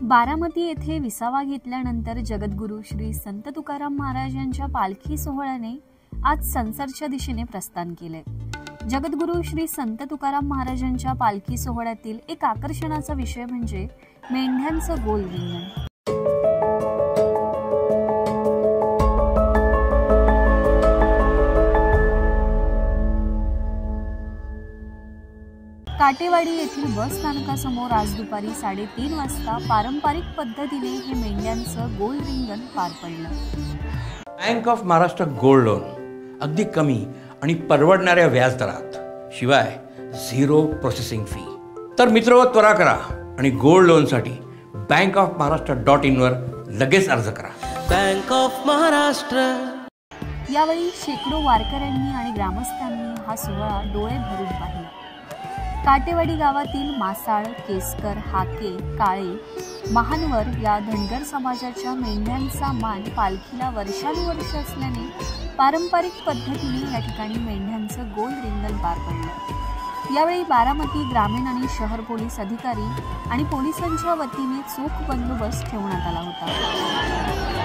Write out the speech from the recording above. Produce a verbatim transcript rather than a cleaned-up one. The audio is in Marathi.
बारामती येथे विसावा घेतल्यानंतर जगद्गुरू श्री संत तुकाराम महाराजांच्या पालखी सोहळ्याने आज संसरच्या दिशेने प्रस्थान केले। जगद्गुरू श्री संत तुकाराम महाराजांच्या पालखी सोहळ्यातील एक आकर्षणाचा विषय म्हणजे मेंढ्यांचं गोल रिंगण। काटेवाडी येथील बस स्थानकासमोर आज दुपारी साडेतीन वाजता पारंपरिक पद्धतीने हे मेंढ्यांचं गोल रिंगण पार पडलं। Bank of Maharashtra gold loan अगदी कमी आणि परवडणाऱ्या व्याजदरात, शिवाय झिरो प्रोसेसिंग फी। तर मित्र त्वरा करा आणि गोल्ड लोनसाठी bank of Maharashtra dot in वर लगेच अर्ज करा। Bank of Maharashtra. यावेळी शेकडो वारकऱ्यांनी आणि ग्रामस्थांनी हा सोहळा डोळे भरून पाहिला। काटेवाडी गावातील मासाळ, केसकर, हाके, काळे, महानवर या धनगर समाजाच्या मेंढ्यांचा मान पालखीला वर्षानुवर्ष असल्याने पारंपरिक पद्धतीने या ठिकाणी मेंढ्यांचं गोल रिंगण पार पडलं। यावेळी बारामती ग्रामीण आणि शहर पोलीस अधिकारी आणि पोलिसांच्या वतीने चोख बंदोबस्त ठेवण्यात आला होता।